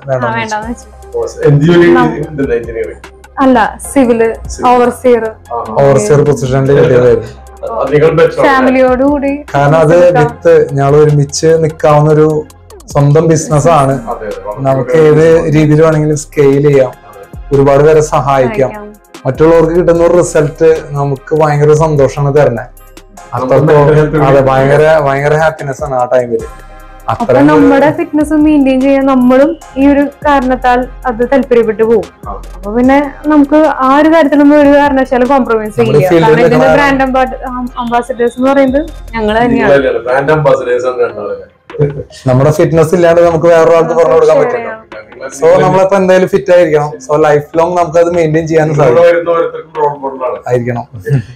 അല്ല, സിവില് ഓവർസിയർ പൊസിഷനിൽ കിട്ടിയതായിരുന്നു. ഫാമിലിയോടുകൂടി. കാരണം അത് വിത്ത് ഞങ്ങൾ ഒരുമിച്ച് നിൽക്കാവുന്ന ഒരു സ്വന്തം ബിസിനസ്സാണ്. നമുക്ക് ഏത് രീതിയിൽ വേണമെങ്കിലും സ്കെയിൽ ചെയ്യാം, ഒരുപാട് പേരെ സഹായിക്കാം. മറ്റുള്ളവർക്ക് കിട്ടുന്ന ഒരു റിസൾട്ട് നമുക്ക് ഭയങ്കര സന്തോഷമാണ് തരണേ. അത്രത്തോളം അതെ, ഭയങ്കര ഹാപ്പിനെസ് ആണ് ആ ടൈമില്. അപ്പൊ നമ്മുടെ ഫിറ്റ്നസ് മെയിൻറ്റെയിൻ ചെയ്യാൻ നമ്മളും ഈ ഒരു കാരണത്താൽ അത് താല്പര്യപ്പെട്ടു പോകും. അപ്പൊ പിന്നെ നമുക്ക് ആ ഒരു കാര്യത്തിലൊന്നും ഒരു കാരണവശാലും കോംപ്രമൈസ് ചെയ്യില്ല. കാരണം ഇതിന്റെ ബ്രാൻഡ് അംബാസിഡേഴ്സ് എന്ന് പറയുന്നത് ഞങ്ങൾ തന്നെയാണ്. നമ്മുടെ ഫിറ്റ്നസ് ഇല്ലാണ്ട് നമുക്ക് വേറൊരാൾക്ക് പറഞ്ഞു കൊടുക്കാൻ പറ്റില്ല. സോ നമ്മളിപ്പോ എന്തായാലും ഫിറ്റ് ആയിരിക്കണം. സോ ലൈഫ് ലോങ് നമുക്ക് അത് മെയിൻറ്റെയിൻ ചെയ്യാനും ആയിരിക്കണം.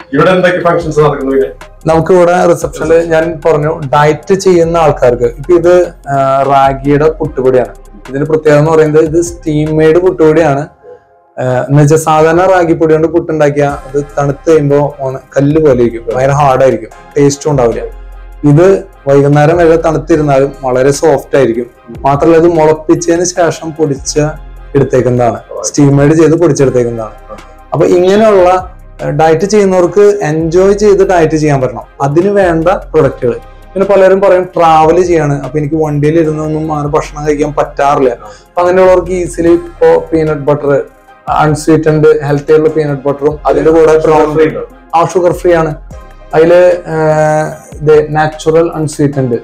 നമുക്ക് ഇവിടെ റിസപ്ഷനിൽ ഞാൻ പറഞ്ഞു, ഡയറ്റ് ചെയ്യുന്ന ആൾക്കാർക്ക് ഇപ്പൊ ഇത് റാഗിയുടെ പുട്ടുപൊടിയാണ്. ഇതിന്റെ പ്രത്യേകത എന്ന് പറയുന്നത് ഇത് സ്റ്റീം മെയ്ഡ് പുട്ടുപൊടിയാണ്. എന്ന് വെച്ചാൽ സാധാരണ റാഗിപ്പൊടി കൊണ്ട് പുട്ടുണ്ടാക്കിയാൽ അത് തണുത്ത് കഴിയുമ്പോൾ കല്ല് പോലെ ഇരിക്കും, ഭയങ്കര ഹാർഡായിരിക്കും, ടേസ്റ്റും ഉണ്ടാവില്ല. ഇത് വൈകുന്നേരം വരെ തണുത്തിരുന്നാലും വളരെ സോഫ്റ്റ് ആയിരിക്കും. മാത്രമല്ല ഇത് മുളപ്പിച്ചതിന് ശേഷം എടുത്തേക്കുന്നതാണ്, സ്റ്റീം മെയ്ഡ് ചെയ്ത് പൊടിച്ചെടുത്തേക്കുന്നതാണ്. അപ്പൊ ഇങ്ങനെയുള്ള ഡയറ്റ് ചെയ്യുന്നവർക്ക് എൻജോയ് ചെയ്ത് ഡയറ്റ് ചെയ്യാൻ പറ്റണം. അതിന് വേണ്ട പ്രൊഡക്റ്റുകൾ. പിന്നെ പലരും പറയും ട്രാവൽ ചെയ്യാണ്, അപ്പൊ എനിക്ക് വണ്ടിയിൽ ഇരുന്നൊന്നും അങ്ങനെ ഭക്ഷണം കഴിക്കാൻ പറ്റാറില്ല. അപ്പൊ അങ്ങനെയുള്ളവർക്ക് ഈസിലി ഇപ്പോ പീനട്ട് ബട്ടർ, അൺസ്വീറ്റൻഡ് ഹെൽത്തി ആയിട്ടുള്ള പീനട്ട് ബട്ടറും അതിന്റെ കൂടെ ഷുഗർ ഫ്രീ ആണ്. അതില് നാച്ചുറൽ അൺസ്വീറ്റൻഡ്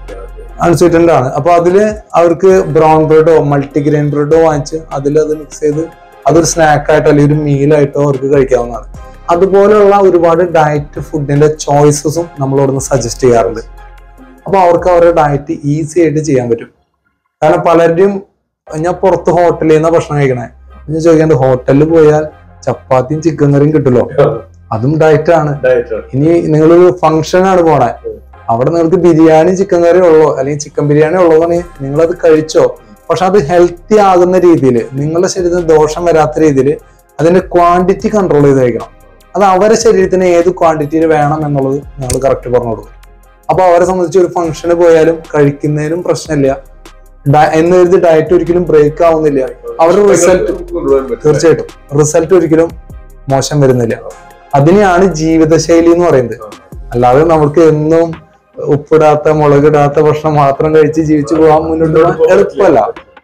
ആണ്. അപ്പൊ അതില് അവർക്ക് ബ്രൗൺ ബ്രെഡോ മൾട്ടിഗ്രെയിൻ ബ്രെഡോ വാങ്ങിച്ച് അതിൽ അത് മിക്സ് ചെയ്ത് അതൊരു സ്നാക്കായിട്ടോ അല്ലെങ്കിൽ ഒരു മീലായിട്ടോ അവർക്ക് കഴിക്കാവുന്നതാണ്. അതുപോലെയുള്ള ഒരുപാട് ഡയറ്റ് ഫുഡിന്റെ ചോയ്സസും നമ്മളോടൊന്ന് സജസ്റ്റ് ചെയ്യാറുണ്ട്. അപ്പൊ അവർക്ക് അവരുടെ ഡയറ്റ് ഈസി ആയിട്ട് ചെയ്യാൻ പറ്റും. കാരണം പലരുടെയും ഞാൻ പുറത്ത് ഹോട്ടലിൽ നിന്നാണ് ഭക്ഷണം കഴിക്കണേ, ഞാൻ ചോദിക്കാണ്ട് ഹോട്ടലിൽ പോയാൽ ചപ്പാത്തിയും ചിക്കൻ കറിയും കിട്ടുമല്ലോ, അതും ഡയറ്റ് ആണ്. ഇനി നിങ്ങളൊരു ഫംഗ്ഷൻ ആണ് പോണേ, അവിടെ നിങ്ങൾക്ക് ബിരിയാണി ചിക്കൻ കറി ഉള്ളോ അല്ലെങ്കിൽ ചിക്കൻ ബിരിയാണി ഉള്ളതാണെങ്കിൽ നിങ്ങളത് കഴിച്ചോ. പക്ഷെ അത് ഹെൽത്തി ആകുന്ന രീതിയിൽ, നിങ്ങളുടെ ശരീരത്തിന് ദോഷം വരാത്ത രീതിയിൽ അതിന്റെ ക്വാണ്ടിറ്റി കൺട്രോൾ ചെയ്ത് കഴിക്കണം. അത് അവരുടെ ശരീരത്തിന് ഏത് ക്വാണ്ടിറ്റിയിൽ വേണം എന്നുള്ളത് ഞങ്ങൾ കറക്റ്റ് പറഞ്ഞു കൊടുക്കും. അപ്പൊ അവരെ സംബന്ധിച്ച് ഒരു ഫംഗ്ഷന് പോയാലും കഴിക്കുന്നതിനും പ്രശ്നമില്ല, എന്ന് കരുതി ഡയറ്റ് ഒരിക്കലും ബ്രേക്ക് ആവുന്നില്ല. അവരുടെ റിസൾട്ട് തീർച്ചയായിട്ടും റിസൾട്ട് ഒരിക്കലും മോശം വരുന്നില്ല. അതിനെയാണ് ജീവിതശൈലി എന്ന് പറയുന്നത്. അല്ലാതെ നമുക്ക് എന്നും ഉപ്പിടാത്ത മുളകിടാത്ത ഭക്ഷണം മാത്രം കഴിച്ച് ജീവിച്ചു പോകാൻ മുന്നോട്ട് പോകാൻ എളുപ്പമല്ല.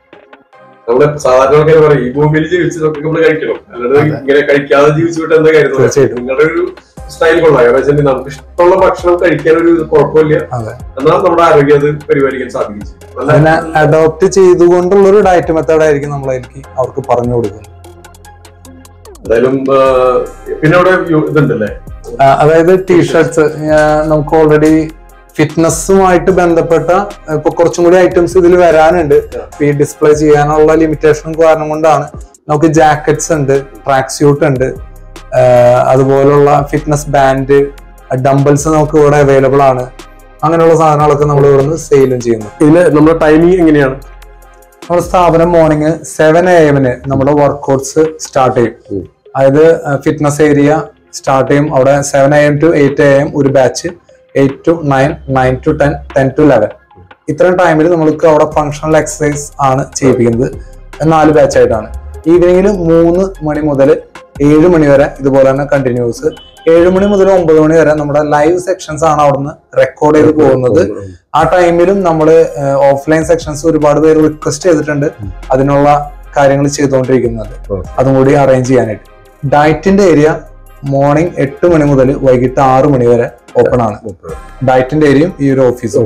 നമ്മളെ സാധാരണ പറയും ഈ ഭൂമിയിൽ ജീവിച്ചതൊക്കെ നമ്മൾ കഴിക്കണം, അല്ലാതെ ഇങ്ങനെ കഴിക്കാതെ ജീവിച്ചിട്ട് എന്താ കാര്യം? നിങ്ങളുടെ ഒരു സ്റ്റൈൽ കൊള്ളാം. കാരണം നമുക്ക് ഇഷ്ടമുള്ള ഭക്ഷണം കഴിക്കാൻ ഒരു കുഴപ്പമില്ല, എന്നാൽ നമ്മുടെ ആരോഗ്യം അത് പരിപാലിക്കാൻ സാധിക്കും. അതിനെ അഡോപ്റ്റ് ചെയ്തുകൊണ്ടുള്ള ഒരു ഡയറ്റ് മെത്തേഡ് ആയിരിക്കും നമ്മളായിരിക്കും അവർക്ക് പറഞ്ഞു കൊടുക്കുന്നത്. എന്തായാലും പിന്നെ അവിടെ ഇതുണ്ടല്ലേ, അതായത് ടീഷർട്ട്സ് നമുക്ക് ഓൾറെഡി ഫിറ്റ്നസ്സുമായിട്ട് ബന്ധപ്പെട്ട ഇപ്പൊ കുറച്ചും കൂടി ഐറ്റംസ് ഇതിൽ വരാനുണ്ട്. ഈ ഡിസ്പ്ലേ ചെയ്യാനുള്ള ലിമിറ്റേഷൻ കാരണം കൊണ്ടാണ്. നമുക്ക് ജാക്കറ്റ്സ് ഉണ്ട്, ട്രാക്ക് സ്യൂട്ട് ഉണ്ട്, അതുപോലുള്ള ഫിറ്റ്നസ് ബാൻഡ്, ഡംബിൾസ് നമുക്ക് ഇവിടെ അവൈലബിൾ ആണ്. അങ്ങനെയുള്ള സാധനങ്ങളൊക്കെ നമ്മൾ ഇവിടെ നിന്ന് സെയിലും ചെയ്യുന്നു. ഇതില് നമ്മുടെ ടൈമിംഗ് എങ്ങനെയാണ്? നമ്മുടെ സ്ഥാപനം മോർണിംഗ് 7 AM നമ്മുടെ വർക്ക്ഔട്ട്സ് സ്റ്റാർട്ട് ചെയ്യും. അതായത് ഫിറ്റ്നസ് ഏരിയ സ്റ്റാർട്ട് ചെയ്യും. അവിടെ 7 AM to 8 AM ഒരു ബാച്ച്, 8 to 9, 9 to 10, 10 to 11 ഇത്രയും ടൈമിൽ നമ്മൾക്ക് അവിടെ ഫങ്ഷണൽ എക്സസൈസ് ആണ് ചെയ്യിപ്പിക്കുന്നത്. 4 ബാച്ചായിട്ടാണ്. ഈവനിങ്ങിൽ 3 മണി മുതൽ 7 മണി വരെ ഇതുപോലെ തന്നെ കണ്ടിന്യൂസ്. 7 മണി മുതൽ 9 മണി വരെ നമ്മുടെ ലൈവ് സെക്ഷൻസ് ആണ് അവിടുന്ന് റെക്കോർഡ് ചെയ്ത് പോകുന്നത്. ആ ടൈമിലും നമ്മൾ ഓഫ്ലൈൻ സെക്ഷൻസ് ഒരുപാട് പേര് റിക്വസ്റ്റ് ചെയ്തിട്ടുണ്ട്, അതിനുള്ള കാര്യങ്ങൾ ചെയ്തുകൊണ്ടിരിക്കുന്നത്. അതും കൂടി അറേഞ്ച് ചെയ്യാനായിട്ട്. ഡയറ്റിന്റെ ഏരിയ മോർണിംഗ് 8 മണി മുതൽ വൈകിട്ട് 6 മണി വരെ ഓപ്പൺ ആണ്. ഡയറ്റിന്റെ ഏരിയയും ഈ ഒരു ഓഫീസ്.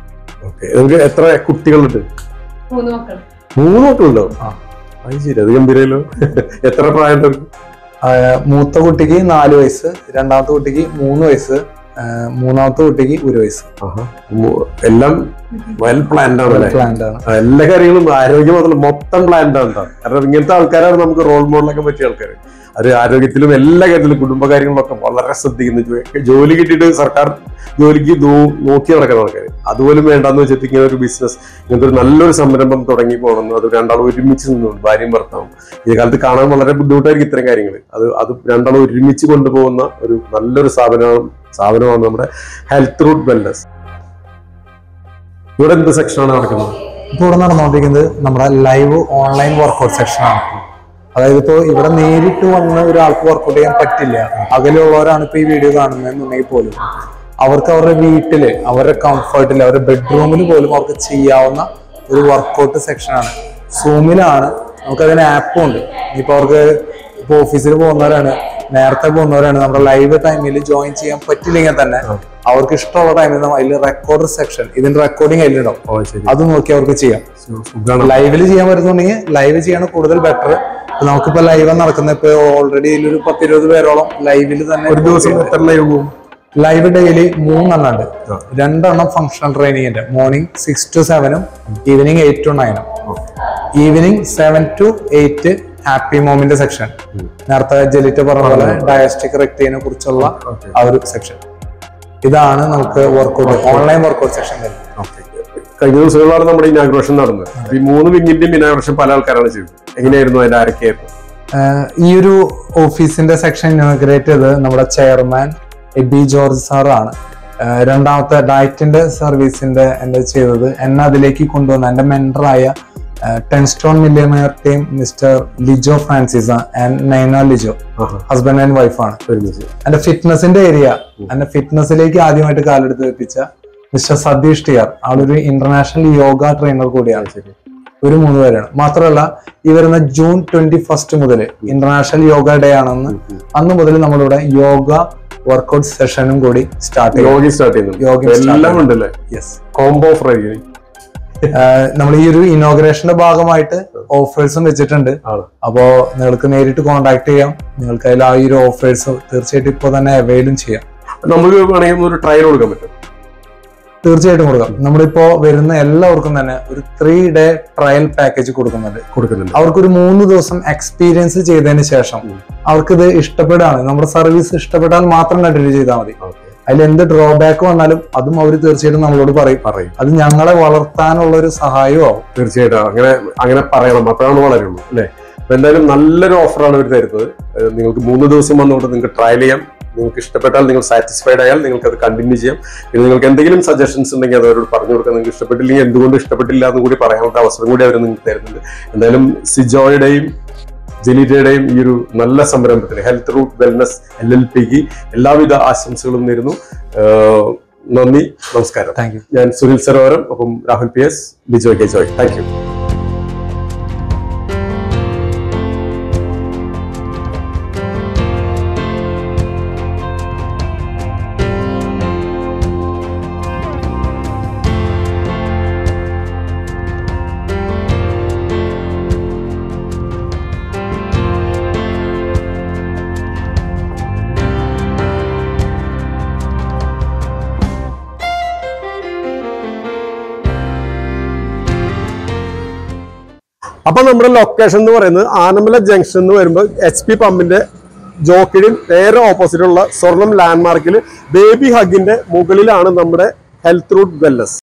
എത്ര കുട്ടികളുണ്ട്? 3 മക്കൾ. 3 മക്കളുണ്ടോ? ശരി, അത് ഗംഭീരല്ലോ. എത്ര പ്രായം? മൂത്ത കുട്ടിക്ക് 4 വയസ്സ്, രണ്ടാമത്തെ കുട്ടിക്ക് 3 വയസ്സ്, മൂന്നാമത്തെ കുട്ടിക്ക് 1 വയസ്സ്. എല്ലാം വെൽ പ്ലാൻഡ് ആണ്. എല്ലാ കാര്യങ്ങളും ആരോഗ്യം മൊത്തം പ്ലാൻഡ് ആണ്. കാരണം ഇങ്ങനത്തെ ആൾക്കാരാണ് നമുക്ക് റോൾ മോഡലൊക്കെ പറ്റിയ ആൾക്കാർ. അത് ആരോഗ്യത്തിലും എല്ലാ കാര്യത്തിലും കുടുംബകാര്യങ്ങളിലൊക്കെ വളരെ ശ്രദ്ധിക്കുന്നു. ജോലി കിട്ടിയിട്ട് സർക്കാർ ജോലിക്ക് നോക്കി നടക്കുന്ന ആൾക്കാർ അതുപോലും വേണ്ടെന്ന് വെച്ചിട്ട് ഇങ്ങനെ ഒരു ബിസിനസ്, ഇങ്ങനത്തെ ഒരു നല്ലൊരു സംരംഭം തുടങ്ങി പോകണമെന്ന് അത് രണ്ടാളും ഒരുമിച്ച് നിന്നു, ഭാര്യയും ഭർത്താവും. ഈ കാലത്ത് കാണാൻ വളരെ ബുദ്ധിമുട്ടായിരിക്കും ഇത്തരം കാര്യങ്ങൾ. അത് രണ്ടാളും ഒരുമിച്ച് കൊണ്ടുപോകുന്ന ഒരു നല്ലൊരു സ്ഥാപനമാണ് നമ്മുടെ ഹെൽത്ത് റൂട്ട് വെൽനസ്. ഇവിടെ എന്ത് സെക്ഷനാണ് നടക്കുന്നത്? ഇപ്പോൾ ഇവിടെ നടന്നുകൊണ്ടിരിക്കുന്നത് നമ്മുടെ ലൈവ് ഓൺലൈൻ വർക്കൗട്ട് സെക്ഷനാണ്. അതായത് ഇപ്പോൾ ഇവിടെ നേരിട്ട് വന്ന് ഒരാൾക്ക് വർക്കൗട്ട് ചെയ്യാൻ പറ്റില്ല, അകലെയുള്ളവരാണ് ഇപ്പൊ ഈ വീഡിയോ കാണുന്നതെന്നുണ്ടെങ്കിൽ പോലും അവർക്ക് അവരുടെ വീട്ടില്, അവരുടെ കംഫർട്ടിൽ, അവരുടെ ബെഡ്റൂമിൽ പോലും അവർക്ക് ചെയ്യാവുന്ന ഒരു വർക്കൗട്ട് സെക്ഷനാണ്. സൂമിലാണ്, നമുക്കതിന് ആപ്പും ഉണ്ട്. ഇപ്പൊ അവർക്ക് ഇപ്പൊ ഓഫീസിൽ പോകുന്നവരാണ്, നേരത്തെ പോകുന്നവരാണ്, നമ്മുടെ ലൈവ് ടൈമിൽ ജോയിൻ ചെയ്യാൻ പറ്റില്ലെങ്കിൽ തന്നെ അവർക്ക് ഇഷ്ടമുള്ള ടൈമിൽ അതിൽ റെക്കോർഡർ സെക്ഷൻ, ഇതിന്റെ റെക്കോർഡിങ് അതിലിടാം, അത് നോക്കി അവർക്ക് ചെയ്യാം. ലൈവില് ചെയ്യാൻ പറ്റുന്നുണ്ടെങ്കിൽ ലൈവ് ചെയ്യാണ് കൂടുതൽ ബെറ്റർ. നമുക്കിപ്പോ ലൈവ് നടക്കുന്ന ഇപ്പൊ ഓൾറെഡി ഒരു 10-20 പേരോളം ലൈവില് തന്നെ. ഒരു ദിവസം എത്ര ലൈവ് പോകും? ലൈവ് ഡെയിലി 3 എണ്ണം ഉണ്ട്. 2 എണ്ണം ഫങ്ഷണൽ ട്രെയിനിങ്ങിന്റെ, morning 6 to 7 evening 8 to 9. Evening 7 to 8 happy മോമിന്റെ സെക്ഷൻ. നേരത്തെ ജലിറ്റ പറഞ്ഞ പോലെ ഡയസ്റ്റിക് റെക്റ്റിനെ കുറിച്ചുള്ള ആ ഒരു സെക്ഷൻ. ഇതാണ് നമുക്ക് വർക്കൗട്ട്, ഓൺലൈൻ വർക്കൗട്ട് സെക്ഷൻ വരുന്നത്. കഴിഞ്ഞ ദിവസങ്ങളാണ് നമ്മുടെ ഇനാഗ്രേഷൻ നടന്നത്. ഈ 3 വിങ്ങിന്റെയും ഇനാഗ്രേഷൻ പല ആൾക്കാരാണ് ചെയ്തത്. എങ്ങനെയായിരുന്നു, അതിന്റെ ആരൊക്കെയായിരുന്നു? ഈ ഒരു ഓഫീസിന്റെ സെക്ഷൻ ഇനാഗ്രേറ്റ് ചെയ്തത് നമ്മുടെ ചെയർമാൻ എബി ജോർജ് സാറാണ്. രണ്ടാമത്തെ ഡയറ്റിന്റെ സർവീസിന്റെ എന്റെ ചെയ്തത് എന്നെ അതിലേക്ക് കൊണ്ടുവന്ന എന്റെ മെന്ററായ 10 stone millionaire team mister Lijo Francis and Naina Lijo, husband and വൈഫാണ്. എന്റെ ഫിറ്റ്നസിന്റെ ഏരിയ, എന്റെ ഫിറ്റ്നസിലേക്ക് ആദ്യമായിട്ട് കാലെടുത്ത് വെപ്പിച്ച മിസ്റ്റർ സതീഷ് ടിആർ, ആളൊരു ഇന്റർനാഷണൽ യോഗ ട്രെയിനർ കൂടിയാണ്. ഒരു 3 പേരാണ്. മാത്രമല്ല ഈ വരുന്ന ജൂൺ 21 മുതൽ ഇന്റർനാഷണൽ യോഗ ഡേ ആണെന്ന്, അന്ന് മുതൽ നമ്മളിവിടെ യോഗ വർക്കൗട്ട് സെഷനും കൂടി സ്റ്റാർട്ട് ചെയ്യുന്നുണ്ട്. നമ്മൾ ഈ ഒരു ഇനോഗ്രേഷന്റെ ഭാഗമായിട്ട് ഓഫേഴ്സും വെച്ചിട്ടുണ്ട്. അപ്പോ നിങ്ങൾക്ക് നേരിട്ട് കോൺടാക്ട് ചെയ്യാം. നിങ്ങൾക്ക് അതിൽ ആ ഒരു ഓഫേഴ്സ് തീർച്ചയായിട്ടും ഇപ്പൊ തന്നെ അവൈലും ചെയ്യാം. നമുക്ക് വേണമെങ്കിൽ ഒരു ട്രയൽ കൊടുക്കാൻ പറ്റും. തീർച്ചയായിട്ടും കൊടുക്കാം. നമ്മളിപ്പോ വരുന്ന എല്ലാവർക്കും തന്നെ ഒരു 3 day ട്രയൽ പാക്കേജ് കൊടുക്കുന്നുണ്ട്. അവർക്കൊരു 3 ദിവസം എക്സ്പീരിയൻസ് ചെയ്തതിന് ശേഷം അവർക്കിത് ഇഷ്ടപ്പെടാണ്, നമ്മുടെ സർവീസ് ഇഷ്ടപ്പെട്ടാൽ മാത്രം കണ്ടിന്യൂ ചെയ്താൽ മതി. അതിൽ എന്ത് ഡ്രോബാക്ക് വന്നാലും അതും അവർ തീർച്ചയായിട്ടും നമ്മളോട് പറയും. അത് ഞങ്ങളെ വളർത്താനുള്ള ഒരു സഹായവും ആവും. തീർച്ചയായിട്ടും അങ്ങനെ പറയണം, അപ്പോഴാണ് വളരുള്ളൂ അല്ലെ. അപ്പൊ എന്തായാലും നല്ലൊരു ഓഫറാണ് ഇവർ തരുന്നത്. നിങ്ങൾക്ക് 3 ദിവസം വന്നുകൊണ്ട് നിങ്ങൾക്ക് ട്രയൽ ചെയ്യാം. നിങ്ങൾക്ക് ഇഷ്ടപ്പെട്ടാൽ, നിങ്ങൾ സാറ്റിസ്ഫൈഡ് ആയാൽ നിങ്ങൾക്ക് അത് കണ്ടിന്യൂ ചെയ്യാം. പിന്നെ നിങ്ങൾക്ക് എന്തെങ്കിലും സജഷൻസ് ഉണ്ടെങ്കിൽ അത് അവരോട് പറഞ്ഞു കൊടുക്കാം. നിങ്ങൾക്ക് ഇഷ്ടപ്പെട്ടില്ലെങ്കിൽ എന്തുകൊണ്ട് ഇഷ്ടപ്പെട്ടില്ല എന്ന് കൂടി പറയാനുള്ള അവസരം കൂടി അവർ നിങ്ങൾക്ക് തരുന്നുണ്ട്. എന്തായാലും സിജോയുടെയും ജലീറ്റയുടെയും ഈ ഒരു നല്ല സംരംഭത്തിന് ഹെൽത്ത് റൂട്ട് വെൽനസ് LLPക്ക് എല്ലാവിധ ആശംസകളും നേരുന്നു. നന്ദി, നമസ്കാരം. ഞാൻ സുനിൽ സരോവരം, ഒപ്പം Rahul PS, Lijo K Joy. Thank you. അപ്പൊ നമ്മുടെ ലൊക്കേഷൻ എന്ന് പറയുന്നത് ആനമല ജംഗ്ഷൻ എന്ന് വരുമ്പോൾ HP പമ്പിന്റെ ജോക്കിന് നേരെ ഓപ്പോസിറ്റുള്ള സ്വർണം ലാൻഡ്മാർക്കിൽ ബേബി ഹഗിന്റെ മുകളിലാണ് നമ്മുടെ ഹെൽത്ത് റൂട്ട് വെൽനസ്.